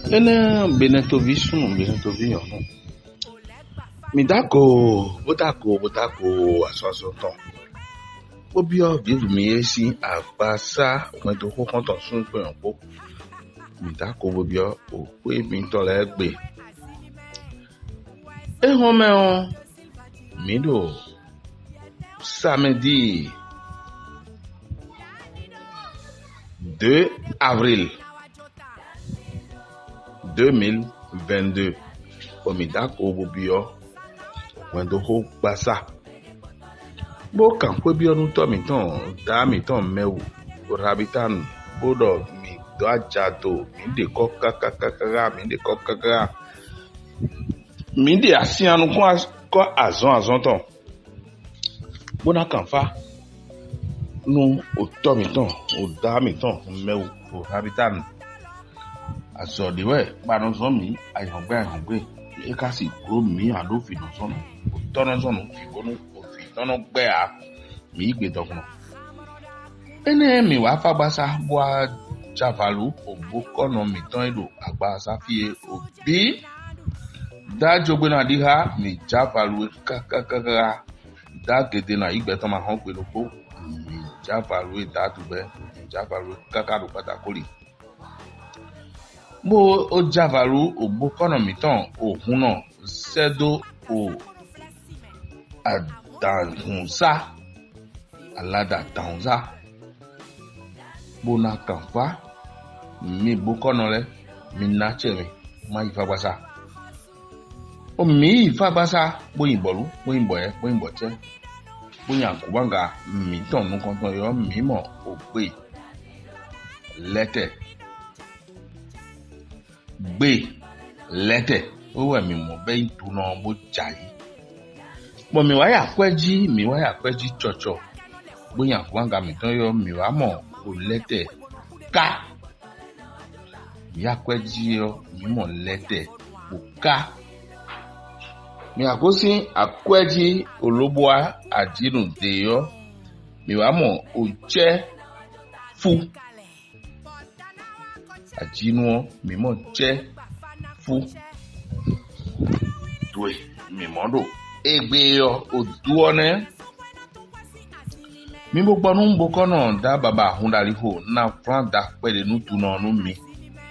Ene Benetovi ono. Mi botako asoso ton. Obi o vive mi esi abasa when to ko kan ton sun pe onpo. Mi dako obi o pe mi ton le gbe. E hon me on mi do samedi 2 avril 2022. Omi dako obi o when to ko basa. Bo kan kwe bi onu to mi ton mewu rabitan bodo mi do ajato mi de kokaka mi de kokaka mi de asianu ko azon ton bona kan fa nu o to mi ton o da mi ton mewu rabitan aso de we pa no so mi ayongbe e ka si kuro mi ado fi no so no o to no so no fi ko no tọ́nà gbẹ́ à mí ìgbè dọ̀gbọ̀n. Ẹnẹ́ mi wá fagbasa bọ́ a javalu ògbó kọ́nà mi tán èlò àgbàsá fìyè òbí. Dájọ́ gbé náà díhá mi javalu kákákáká dágèdè náà ìgbẹ́ tán máa hàn pé lóko mi javalu ìdádùbẹ́ mi javalu kákàrò pátákórì. Bó o javalu ògbó kọ́nà mi tán òhun náà sẹ́dọ̀ ò àdàhùnsá aládàdàhùnsá bona kanfa mi bokono le mi nache mi ma ifagbasa o mi ifagbasa boyinbolu boyinboye boyinboche boyankubanga mi ton nu kan ton yo mi mo ogbe lete gbe lete o we mi mo be ituna bo jayi. Bon mi waya kweji chocho. Boya kwanga mi ton yo mi wa mo o lete ka. Ya kweji yo mi mo lete o ka. Mi akosi akweji olobwa ajinu de yo. Mi wa mo o je fu. Ajinu mi mo je fu. Dwe mi mondo egbe yo oduone mi bo gbonu mbo kono da baba hundari ho na fran da pede nu tu no nu mi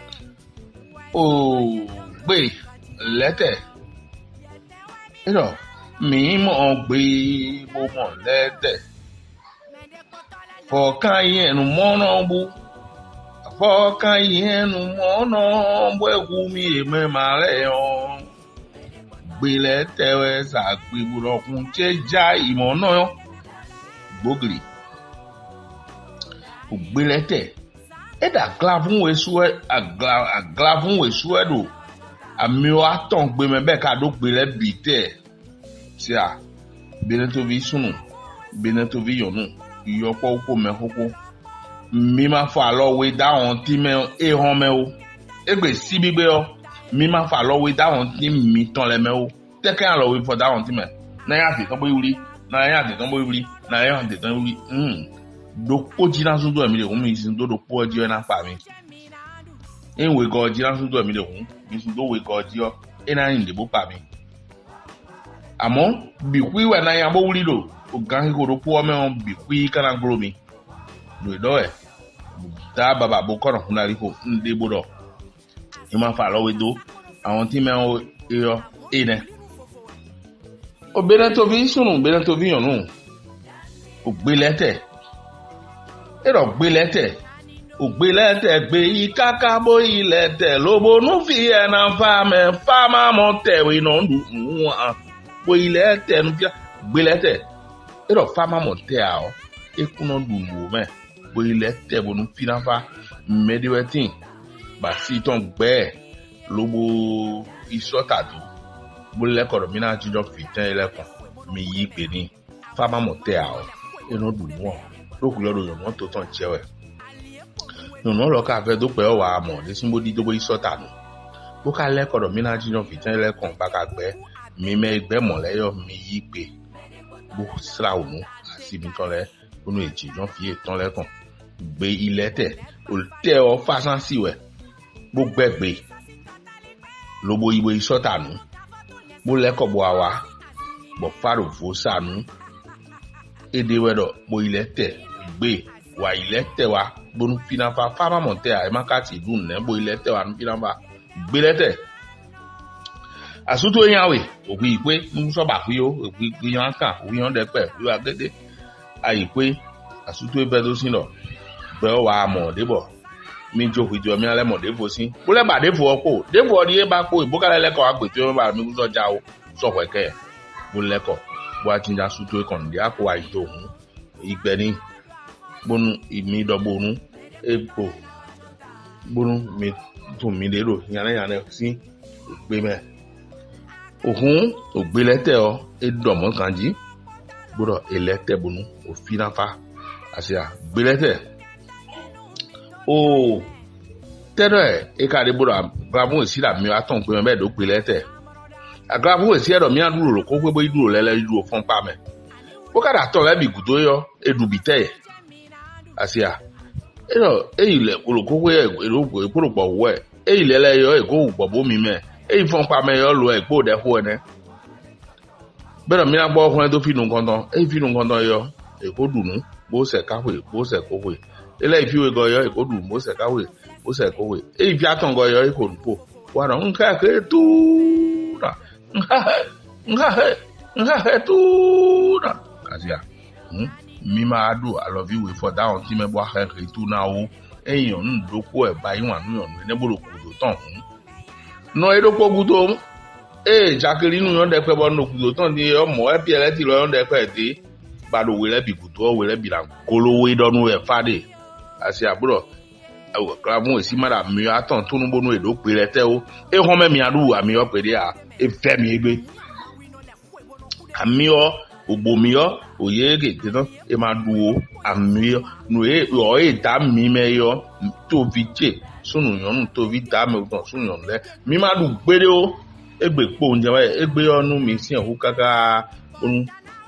o gbe lete ero mi mo gbe bo mo lete fo kan yenu mo no bu fo kan yenu mo no bu egwu mi e me mare o gbele tewe sa gbiburo kun che ja imo no gbogiri o gbele te e da glavun we do ami o aton gbe me be ka do gbele bi te ti a Benetovi sunu Benetovi yonu iyopo upo me koko mi ma fa lo we da on ti me e hon me o egbe si bigbe o mi ma fa lo we da won ti mi ton le me o te kan lo we for da won ti me na ya ti ton bo yuri na ya ti ton bo yuri na ya ti ton yuri do po jina sun do mi le hun mi sin do po ji na pa mi en we go jina sun do mi le hun mi sin do we go ji o e na yin de bo pa mi amo bi kwi we na ya bo wuri do o gan ko do po me on bi kwi kana gro mi do e da baba bo kono hunari ko nde bodo ima fa lo we do àwọn tí me o yo ene o Benetovi sunu Benetovi yonu o gbe lete o gbe lete gbe ikaka bo ilete lobo nu fi ena fa me fa ma mo te we no ndu bo ilete nu pia gbe lete ero fa ma mo te a o ekuno du mo me bo ilete bo nu fi na fa mediwetin ba si ton gbe lobo isotadu bo lekoro mi na jijo fitan elekon mi yi pe ni fama mote a o eno du won loku yodo yo won to ton jewe no lo ka fe do pe o wa mo de simbo di dobo isotadu bo ka lekoro mi na jijo fitan elekon ba ka gbe mi me egbe mo le yo mi yi pe bo sra onu asi bi ton le onu eji jon fi etan lekon gbe ilete o te o fasan siwe bo gbegbe lobo ibo isotanu bo leko bo awa bo faro fo sanu ede wedo bo ilete gbe wa ilete wa bonu finafa fama monte a makati dun ne bo ilete wa finafa gbe lete asuto yawe obi ipe nso ba fi o obi yan kan obi yan de pe yo agede aipe asuto ebedo sino be wa mo debo mi jo ijo mi ale mo defo sin bo le ba defo opo defo ri e ba po ibukale leko agbe ti o ba mi so ja o so kweke bo leko bo atinja asuto e kon dia ko ai to hun igbe ni bonu imi dobonu epo bonu mi to mi lero yan si gbe me ohun ogbelete o edomo kanji gboro elete bonu o finafa asia gbelete o tere e ka de gboro agrabu esi la mi aton pe me do gbelete agrabu esi edo mi aduro ro ko pe bo iduro lele iduro fun pa me o ka da to le bi gudo yo edubite asia ero eyile ko pe ero ko po we eyile le yo e ko po bo mi me e fon pa me yo lo e po de ho ene bero mi na gbo okun to finu nkan ton yo e ko dunu bo se kawe bo se ko we ele ifiwe go yo e ko dunu bo se kawe bo se ko we e ifi aton go yo e ko po wa ro nka ke tu na nka tu na asia mi ma do I love you for that on ti me bo ha ke tu na o eyan ndo ko e ba yin anu yan ne bo ro ku do ton no edo pogudo jakeri nu yon de pe bo no kudo ton ni omo e bi ele ti lo yon de pe de ba do we le bi kudo we le bi la kolowe donu e fade asi aburo awo kramu esi mara mi aton tunu bonu edo pe lete o e ho me mi adu ami o pe de a e fe mi egbe ami o ogbo mi o oye gege tan e ma duo ami o nu e da mi me yo to vije sunu yon to vi da me o sunu yon le mi ma du gbere o egbe po nje wa egbe onu mi si hu kaka onu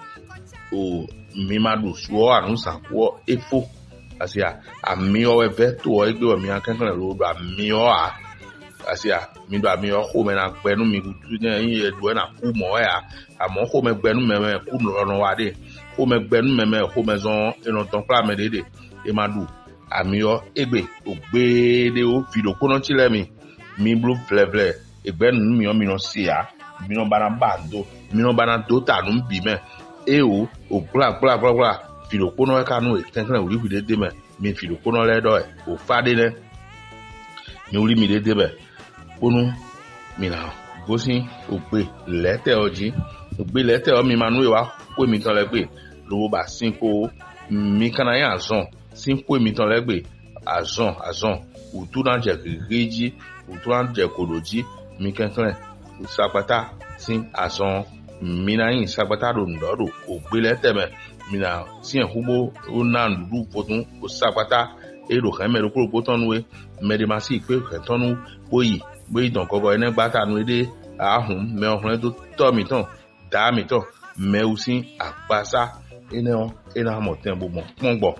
o mi ma du so anu sanko efo asia ami o ebe to o egbe o mi akankan lo do ami o a asia mi do ami o ko me na gbenu mi ku tu yin edu na ku mo ya amo ko me gbenu me ku no wa de ko me gbenu me ko me zon eno ton kla me de e ma du ami o egbe ogbede o fido kono chile mi blue fleble egbe nu mi o mi no sia mi no bana bando mi no bana do ta nu bi me e o gla fido kono e kanu e tenkan ori wi de me mi fido kono le do e o fade ne mi ori mi de be onu mi na gosin ogbe lete oji ogbe lete o mi manu e wa ko mi tan le pe lo ba sin ko mi kana ya zon sin ko mi tan le pe azon utu na je reji utu na je koloji mi kankan sapata sin azon mi na yin sapata do ndoro ogbe lete me mi na sin hubo o na ndu fotun o sapata e do kan me ro ko potonu we me de ma si pe kan tonu boyi don kogo ene gbata nu ede ahun me ohun do to mi ton da mi ton me usin apasa ene mo ten bo mo pongbo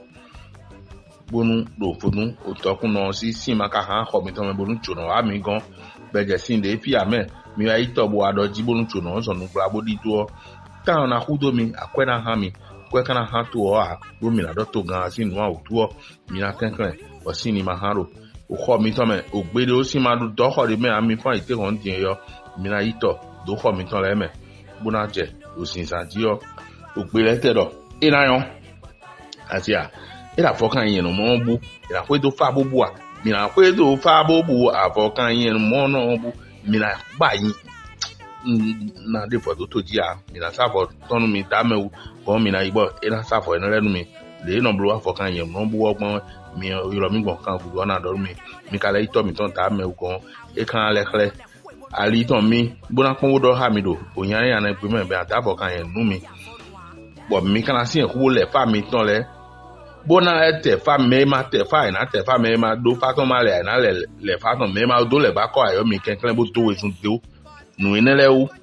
bonu do fodun o tokun no si maka han ko mi ton me bonu chono wa mi gan beje sin de fi ame mi wa ito bo adoji bonu chono so nu gba bodi to ta na hudo mi akwena han mi kwe kana han to o a bo mi na do to gan sin wa o to mi na kankan o sin ni ma haro o kho mi ton me o gbede o si ma du do kho de me ami fan ite kon tin yo mi na ito do kho mi ton le me bona je o sin san ti yo o gbe le te do ina yon ati a ira fokan yin no mo bu ira kwe do fa bobu a mi na kwe do fa bobu a fokan yin mo no bu mi na gba yin na de fo to ji a mi na sa fo tonu mi da me ko mi na igbo ina sa fo eno lenu mi le no blu wa fokan yin no bu ogbon mi iro mi gbon kan gudu na do mi kale ito mi ton ta me ko e kan le kle ali ton mi bona pon do ha mi do oyan yan na pe me be ata fokan yin nu mi bo mi kana si en ku le fa mi ton le bona te fa me ma te fa ina te fa me ma do fa ton ma le na le fa ton me ma do le ba ko ayo mi kenken bo to we sun de o nu ine le o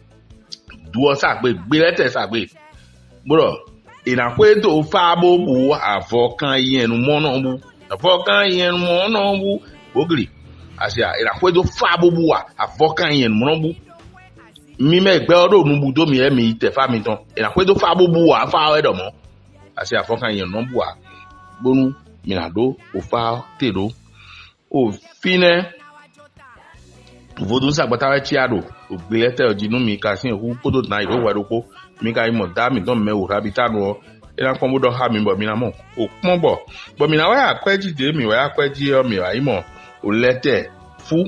duo sa pe gbe lete sa pe bro ina kwe to fa bobu avokan yen mo no bu avokan yen mo no bu bogri asia ina kwedo fa bobu a avokan yen mrobu mi me gbe odo nubu do mi e mi te fa mi ton ina kwedo fa bobu a fa we do mo asia avokan yen no bu a bonu mi na do o fa te do o fine vodun sagbata we chiado o gbelete ojinu mi ka sin hu kodo na iro wa do ko mi ka imo da mi don me o rabitanu ina kon bodo ha mi bo mi na mo o pon bo mi na wa apeji de mi wa apeji o mi wa imo o lete fu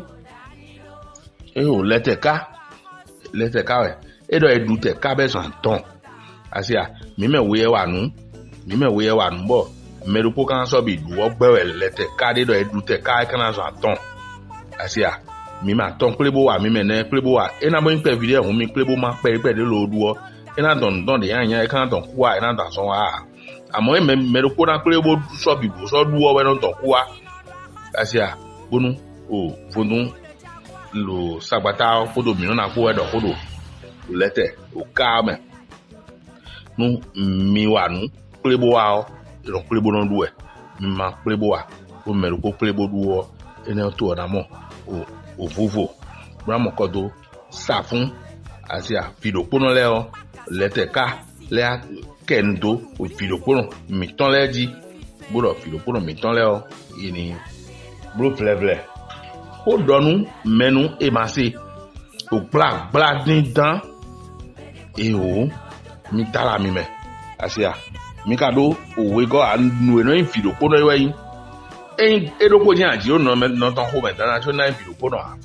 o lete ka we e do edu te ka be san ton asia mi me we wa nu bo merupo kan so bi du ogbewe lete ka de do edu te ka kan san ton asia mi ma ton plebo wa mi me ne plebo wa e na bo npe video hun mi plebo ma pe de lo duo e na don de yan kan don kuwa e na dan so wa amo e merupo na plebo so bi bo so duo we no don kuwa asia bonu o vodun lo sagbata kodo mi na ko edo kodo lete o ka me nu mi wa nu plebo wa o ro plebo no duwe mi ma plebo wa o merupo plebo duo ene to na mo o vovo bramo kodo safun asia fidopono le o lete ka le kendo o fidopono mi ton le di buro fidopono mi ton le o ini bro fleble o donu menu e masi o bla din dan e o mi tala mi me asia mi kado o we go anu eno fidopono we yin edoko ni aji o no ton ho me dana so na fidopono a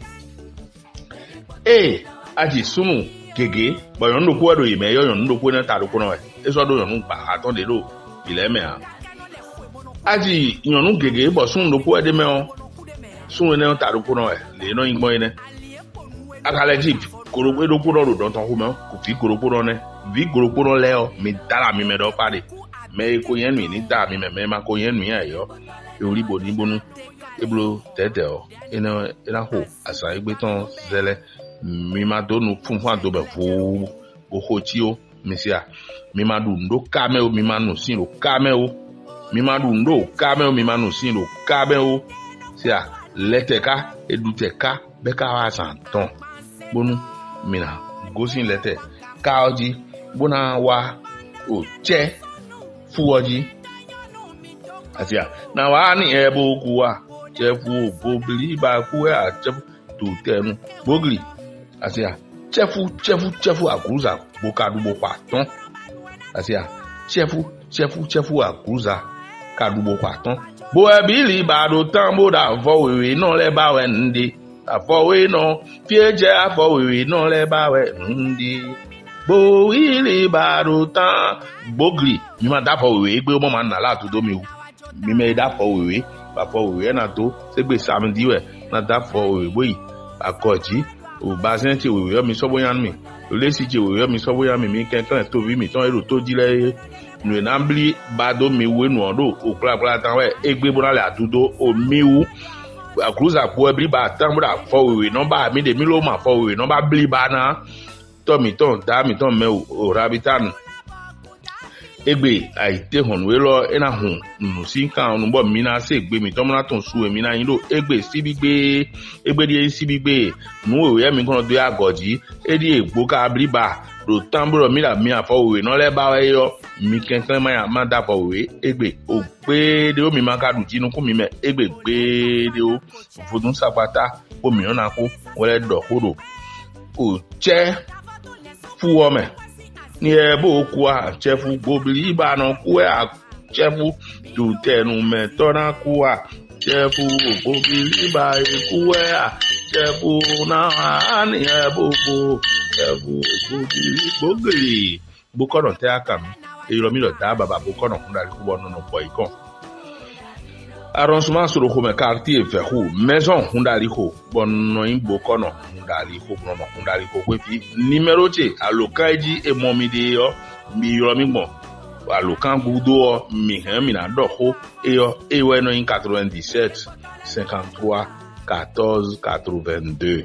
aji sunu gege bo yon ndo ko do ime yon ndo ko na ta do ko no e so do yon pa aton de do ile me a aji yon gege bo sun ndo ko de me o sun ne ta do ko no le no yin mo ine akale ji koro do ko do don ton ho me ko fi koro ko ne vi koro ko le o mi dara mi me do pare me ko yen mi ni da mi me ma ko yen mi ayo ori bo ni bonu eblo tete o ina ho asa igbe ton zele mi ma do nu funfun do be fo o ho ti o misia mi ma du ndo kame o mi ma nu sin o kame o mi ma du ndo kame o mi ma nu sin o kame o sia leteka eduteka be ka wa san ton bonu mina gosin lete ka oji bona wa o che fu oji asia na wa ni ebo kuwa chefu bobli ba kuwa chefu to tenu bogli asia chefu akuza bokadubo paton asia chefu akuza kadubo paton bo ebili ba do tambo da fo wewe no le ba we ndi afo we no fieje afo wewe no le ba we ndi bo ili ba do tan bogli mi ma da fo wewe gbe mo ma na la to do mi mi me da fo wewe ba fo wewe na to se gbe samedi we na da fo wewe boyi akoji o basin ti wewe mi so boyan mi o le si ti wewe mi so boyan mi kenkan to vi mi ton ero to jile nu na bli ba do mi we nu odo o kla tan we egbe bo na le atudo o mi wu cruiser po ebri ba tan bo da fo wewe no ba mi de mi lo ma fo wewe no ba bli ba na to mi ton da mi ton me o rabitan egbe aite hon we lo ena hun nu sin kan nu bo mi na se gbe mi to mo na ton su e mi na yin lo egbe sibigbe egbe di sibigbe nu we mi kan do agoji edi egbo ka briba ro tamburo mi la mi afo we no le ba we yo mi kenkan ma da fo we egbe o gbe de o mi ma ka du jinu ku mi me egbe gbe de o fodun sapata o mi na ko wole do kodo o che fu o me ni ebo kwa chefu gbobili ba no kwa chefu tu tenu me tona kwa chefu gbobili ba kwa chefu na ani ebo chefu gbobili bokono te aka mi iro mi lo da baba bokono kun dari ku bonu no boy kon arrangement sur le quartier ferro maison hundali ho bonno in bokono hundali ho bonno hundali ho kwefi numéro che alokaji e momide yo mi yo mi mo alokan gudo mi han mi na do ho e yo e we no in 97 53 14 82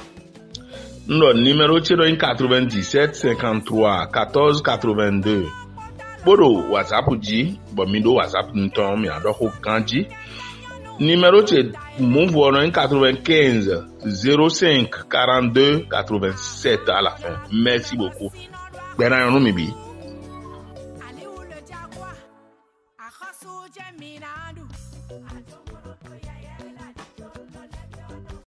no numéro che no in 97 53 14 82 bodo WhatsApp ji bo mi do WhatsApp nton mi ado ho kanji Numéro c'est mon voisin 95 05 42 87 à la fin. Merci beaucoup. Bernard Mibi.